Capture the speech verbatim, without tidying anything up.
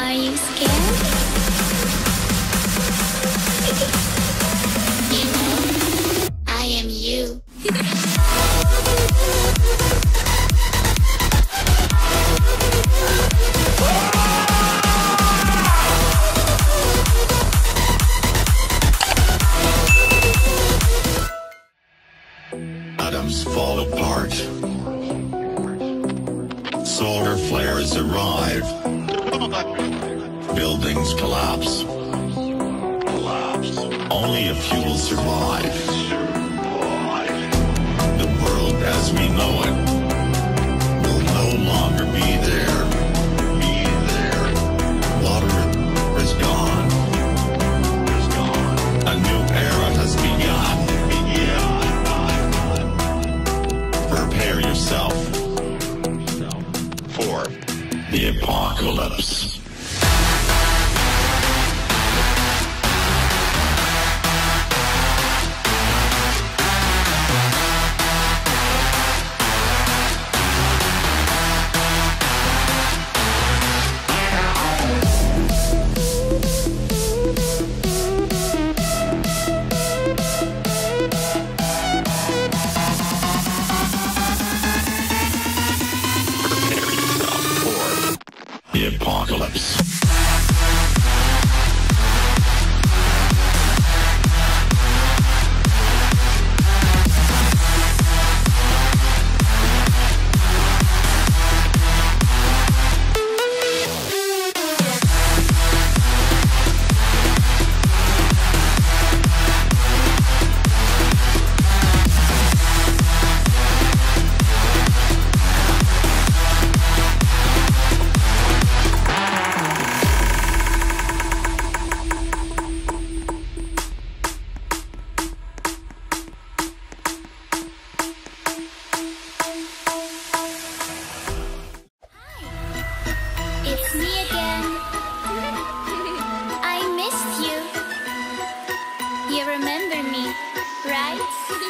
Are you scared? You know, I am you. Atoms fall apart. Solar flares arrive. Buildings collapse. Only a few will survive. The world as we know it will no longer be there. Be there. Water is gone. Is gone. A new era has begun. Prepare yourself for the apocalypse. The apocalypse. It's me again. I missed you. You remember me, right?